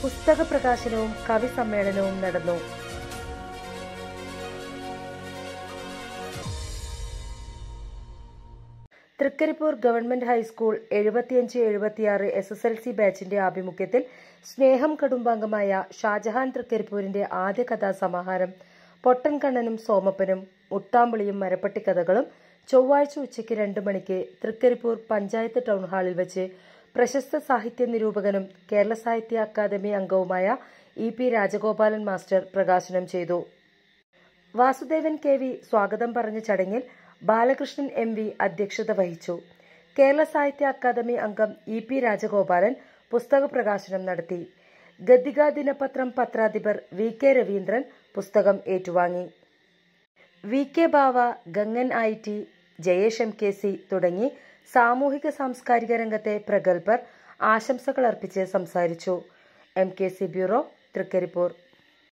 പുസ്തക പ്രകാശനവും കവി സമ്മേളനവും നടന്നു. തൃക്കരിപ്പൂർ ഗവൺമെന്റ് ഹൈസ്കൂൾ 75-76 SSLC ബാച്ചിന്റെ ആഭിമുഖ്യത്തിൽ സ്നേഹം കടുംബാംഗമായ ഷാജഹാൻ തൃക്കരിപ്പൂരിന്റെ ആദ്യ കഥാസമാഹാരം പൊട്ടൻകണ്ണനും സോമപ്പനും മുട്ടാമ്പുളിയും മരപ്പട്ടിക്കഥകളും ചൊവ്വാഴ്ച ഉച്ചയ്ക്ക് 2 മണിക്ക് തൃക്കരിപ്പൂർ പഞ്ചായത്ത് ടൗൺ ഹാളിൽ വെച്ച് പ്രശസ്ത സാഹിത്യ നിരൂപകനും കേരള സാഹിത്യ അക്കാദമി അംഗവുമായ EP രാജഗോപാലൻ മാസ്റ്റർ പ്രകാശനം ചെയ്തു. വാസുദേവൻ KV സ്വാഗതം പറഞ്ഞ ചടങ്ങിൽ ബാലകൃഷ്ണൻ MV അധ്യക്ഷത വഹിച്ചു. കേരള സാഹിത്യ അക്കാദമി അംഗം EP രാജഗോപാലൻ പുസ്തക പ്രകാശനം നടത്തി. ഗദ്ദിക ദിനപത്രം പത്രാധിപർ VK രവീന്ദ്രൻ പുസ്തകം ഏറ്റുവാങ്ങി. VK Bava, Gangan IT, Jayesh MKC തുടങ്ങി സാമൂഹിക സാംസ്കാരിക രംഗത്തെ പ്രഗത്ഭർ ആശംസകൾ അർപ്പിച്ച് സംസാരിച്ചു. MKC bureau, Trikaripur.